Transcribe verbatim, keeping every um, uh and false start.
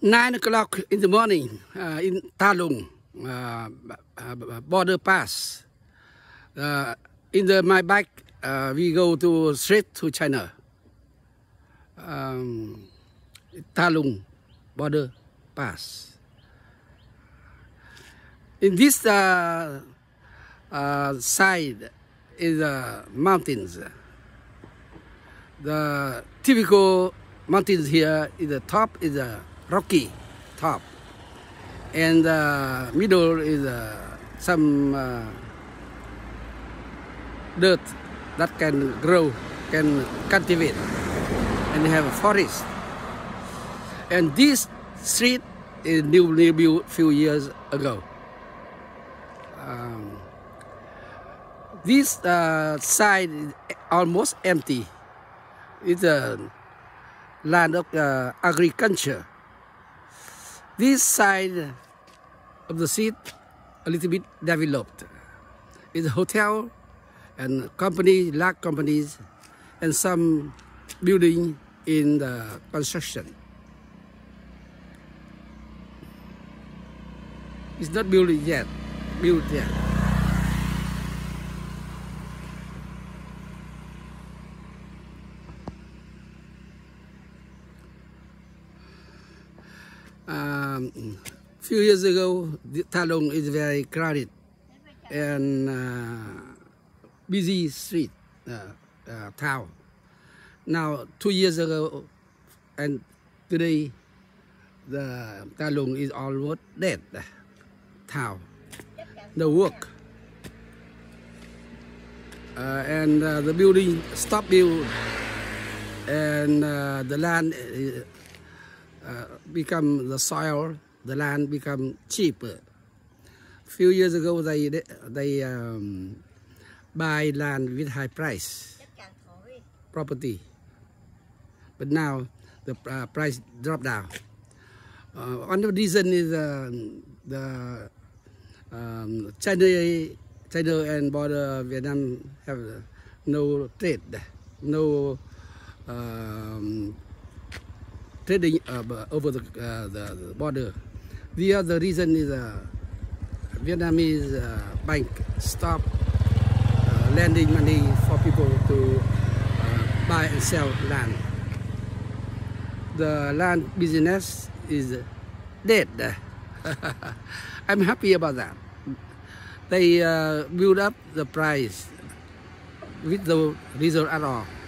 Nine o'clock in the morning uh, in Tà Lùng, uh, uh, border pass. Uh, in the my bike, uh, we go to straight to China. Um, Tà Lùng border pass. In this uh, uh, side is the uh, mountains. The typical mountains here is the top is a rocky top, and the middle is uh, some uh, dirt that can grow, can cultivate, and they have a forest. And this street is newly built few years ago. Um, this uh, side is almost empty. It's a land of uh, agriculture. This side of the street a little bit developed. It's a hotel and company, large companies, and some building in the construction. It's not built yet. Built yet. Um, few years ago, Tà Lùng is very crowded and uh, busy street uh, uh, town. Now, two years ago and today, the Tà Lùng is almost dead town. No work, uh, and uh, the building stopped build, and uh, the land. Uh, Uh, become the soil, the land become cheaper. Few years ago, they they um, buy land with high price property, but now the uh, price dropped down. Uh, one of the reason is uh, the um, China, China and border Vietnam have no trade, no. Um, trading uh, over the, uh, the, the border. The other reason is uh, Vietnamese uh, bank stop uh, lending money for people to uh, buy and sell land. The land business is dead. I'm happy about that. They uh, build up the price with the result at all.